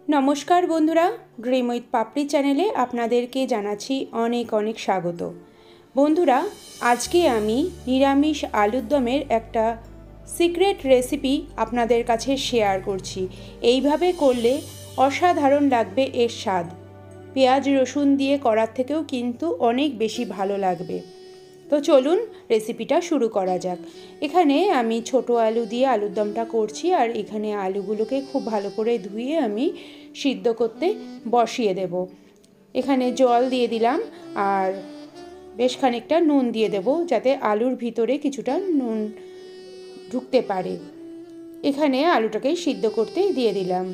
নমস্কার বন্ধুরা, dream with পাপড়ি চ্যানেলে আপনাদেরকে জানাচ্ছি অনেক অনেক স্বাগত। বন্ধুরা, আজকে আমি নিরামিষ আলুর দমের একটা সিক্রেট রেসিপি আপনাদের কাছে শেয়ার করছি। এইভাবে করলে অসাধারণ লাগবে এর স্বাদ। পেঁয়াজ রসুন দিয়ে করার থেকেও কিন্তু অনেক বেশি ভালো লাগবে। তো চলুন রেসিপিটা শুরু করা যাক। এখানে আমি ছোট আলু দিয়ে আলুর দমটা করছি, আর এখানে আলুগুলোকে খুব ভালো করে ধুয়ে আমি সিদ্ধ করতে বসিয়ে দেব। এখানে জল দিয়ে দিলাম আর বেশ খানিকটা নুন দিয়ে দেব, যাতে আলুর ভিতরে কিছুটা নুন ঢুকতে পারে। এখানে আলুটাকে সিদ্ধ করতে দিয়ে দিলাম।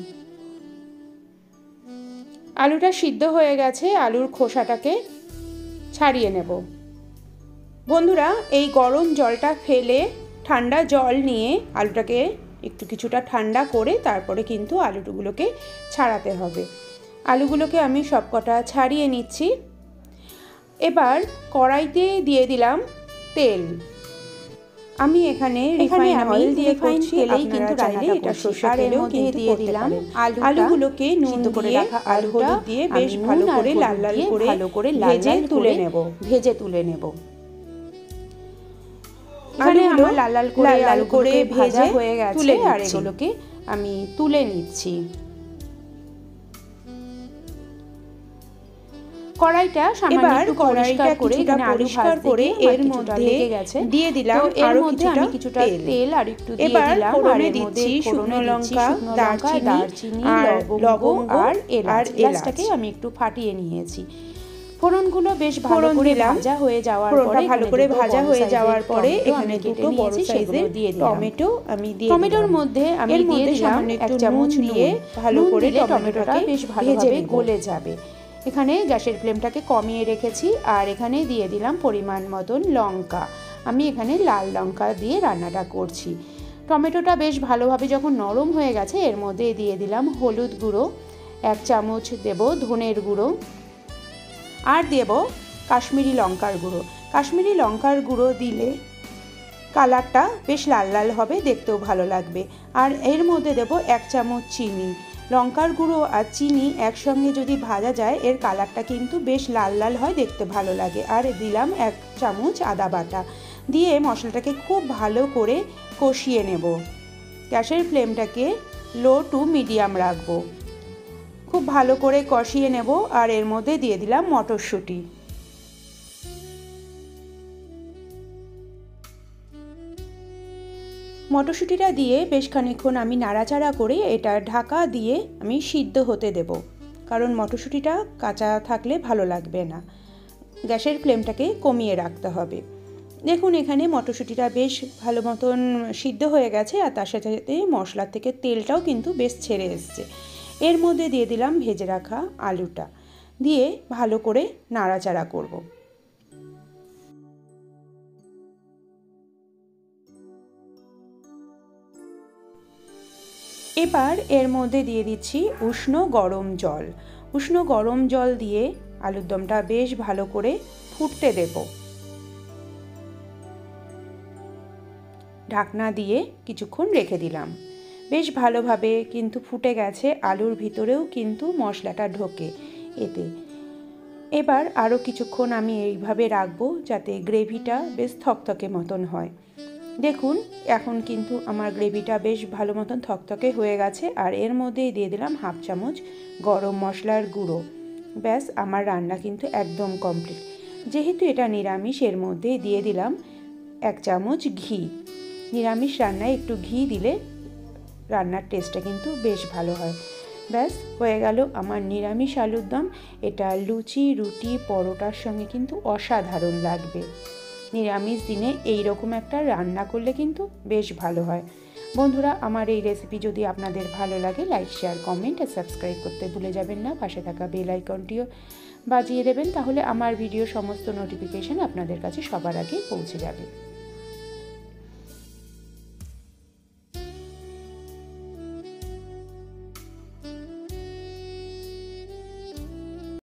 আলুটা সিদ্ধ হয়ে গেছে, আলুর খোসাটাকে ছাড়িয়ে নেব। বন্ধুরা, এই গরম জলটা ফেলে ঠান্ডা জল নিয়ে আলুটাকে কিছুটা ঠান্ডা করে তারপরে কিন্তু আলুগুলোকে ছাড়াতে হবে। আলুগুলোকে আমি সবকটা ছাড়িয়ে নিচ্ছি। এবার কড়াইতে দিয়ে দিলাম তেল। আমি এখানে রিফাইন অয়েল দিয়ে করছি, কিন্তু চাইলে এটা সরষের তেলেও কিন্তু দিয়ে দিলাম। আলুগুলোকে নুন করে রাখা আর হলুদ দিয়ে বেশ ভালো করে লাল লাল করে ভেজে তুলে নেব। এখানে আমার লাল লাল করে ভাজা হয়ে গেছে, আর এগুলোকে আমি তুলে নিচ্ছি। কড়াইটা সামান্য একটু পরিষ্কার করে এর মধ্যে দিয়ে দিলাম আরো কিছুটা তেল, আর একটু দিয়ে দিলাম ফোড়নে দিচ্ছি শুকনো লঙ্কা, দারচিনি আর লবঙ্গ আর এলাচটাকে আমি একটু ফাটিয়ে নিয়েছি। ফোড়নগুলো বেশ ভালো করে ভাজা হয়ে যাওয়ার পরে এখানে দুটো বড় সাইজের টমেটো আমি দিয়ে দিলাম। টমেটোর মধ্যে আমি দিয়ে দিলাম এক চামচ দিয়ে ভালো করে টমেটোটা বেশ ভালোভাবে গলে যাবে। এখানে গ্যাসের ফ্লেমটাকে কমিয়ে রেখেছি, আর এখানে দিয়ে দিলাম পরিমাণ মতন লঙ্কা। আমি এখানে লাল লঙ্কা দিয়ে রান্নাটা করছি। টমেটোটা বেশ ভালোভাবে যখন নরম হয়ে গেছে, এর মধ্যে দিয়ে দিলাম হলুদ গুঁড়ো, এক চামচ দেব ধনের গুঁড়ো, আর দেব কাশ্মীরি লঙ্কার গুঁড়ো। কাশ্মীরি লঙ্কার গুঁড়ো দিলে কালারটা বেশ লাল লাল হবে, দেখতেও ভালো লাগবে। আর এর মধ্যে দেব এক চামচ চিনি। লঙ্কার গুঁড়ো আর চিনি একসঙ্গে যদি ভাজা যায়, এর কালারটা কিন্তু বেশ লাল লাল হয়, দেখতে ভালো লাগে। আর দিলাম এক চামচ আদা বাটা দিয়ে মশলাটাকে খুব ভালো করে কষিয়ে নেব। গ্যাসের ফ্লেমটাকে লো টু মিডিয়াম রাখবো। খুব ভালো করে কষিয়ে নেব, আর এর মধ্যে দিয়ে দিলাম মটরশুঁটি। মটরশুঁটিটা দিয়ে বেশ খানিকক্ষণ আমি নাড়াচাড়া করে এটা ঢাকা দিয়ে আমি সিদ্ধ হতে দেব, কারণ মটরশুঁটিটা কাঁচা থাকলে ভালো লাগবে না। গ্যাসের ফ্লেমটাকে কমিয়ে রাখতে হবে। দেখুন, এখানে মটরশুঁটিটা বেশ ভালো মতন সিদ্ধ হয়ে গেছে, আর তার সাথে সাথে মশলার থেকে তেলটাও কিন্তু বেশ ছেড়ে এসছে। এর মধ্যে দিয়ে দিলাম ভেজে রাখা আলুটা, দিয়ে ভালো করে নাড়াচাড়া করব। এবার এর মধ্যে দিয়ে দিচ্ছি উষ্ণ গরম জল। উষ্ণ গরম জল দিয়ে আলুর দমটা বেশ ভালো করে ফুটতে দেব। ঢাকনা দিয়ে কিছুক্ষণ রেখে দিলাম। বেশ ভালোভাবে কিন্তু ফুটে গেছে, আলুর ভিতরেও কিন্তু মশলাটা ঢোকে এতে। এবার আরও কিছুক্ষণ আমি এইভাবে রাখবো, যাতে গ্রেভিটা বেশ থকথকে মতন হয়। দেখুন, এখন কিন্তু আমার গ্রেভিটা বেশ ভালো মতন থকথকে হয়ে গেছে, আর এর মধ্যেই দিয়ে দিলাম হাফ চামচ গরম মশলার গুঁড়ো। ব্যাস, আমার রান্না কিন্তু একদম কমপ্লিট। যেহেতু এটা নিরামিষ, এর মধ্যে দিয়ে দিলাম এক চামচ ঘি। নিরামিষ রান্নায় একটু ঘি দিলে রান্নার টেস্টটা কিন্তু বেশ ভালো হয়। ব্যাস, হয়ে গেল আমার নিরামিষ আলুর দম। এটা লুচি, রুটি, পরোটার সঙ্গে কিন্তু অসাধারণ লাগবে। নিরামিষ দিনে এই রকম একটা রান্না করলে কিন্তু বেশ ভালো হয়। বন্ধুরা, আমার এই রেসিপি যদি আপনাদের ভালো লাগে, লাইক, শেয়ার, কমেন্ট আর সাবস্ক্রাইব করতে ভুলে যাবেন না। পাশে থাকা বেল আইকনটিও বাজিয়ে দেবেন, তাহলে আমার ভিডিও সমস্ত নোটিফিকেশন আপনাদের কাছে সবার আগে পৌঁছে যাবে।